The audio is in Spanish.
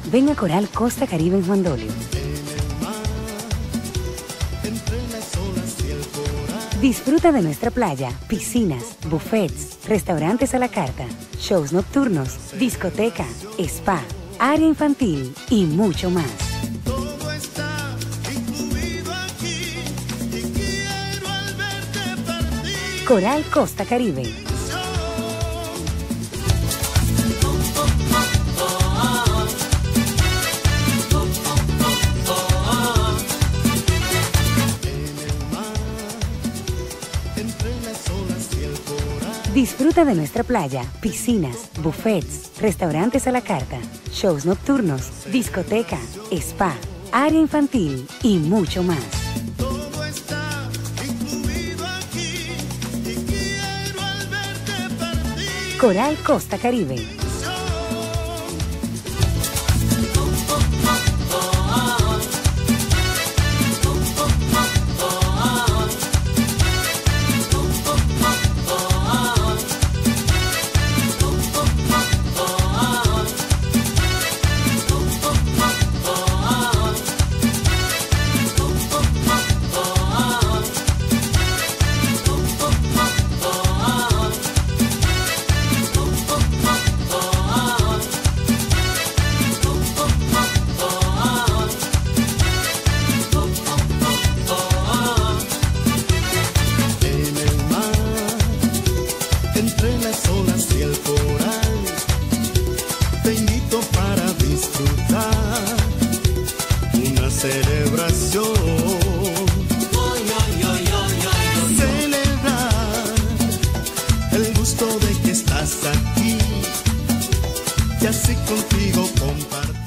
Ven a Coral Costa Caribe en Juan Dolio. Disfruta de nuestra playa, piscinas, buffets, restaurantes a la carta, shows nocturnos, discoteca, spa, área infantil y mucho más. Todo está incluido aquí y quiero al verte partir. Coral Costa Caribe. Disfruta de nuestra playa, piscinas, buffets, restaurantes a la carta, shows nocturnos, discoteca, spa, área infantil y mucho más. Todo está incluido aquí y quiero al verte partir. Coral Costa Caribe. Entre las olas y el coral, te invito para disfrutar una celebración. Celebrar el gusto de que estás aquí y así contigo compartir.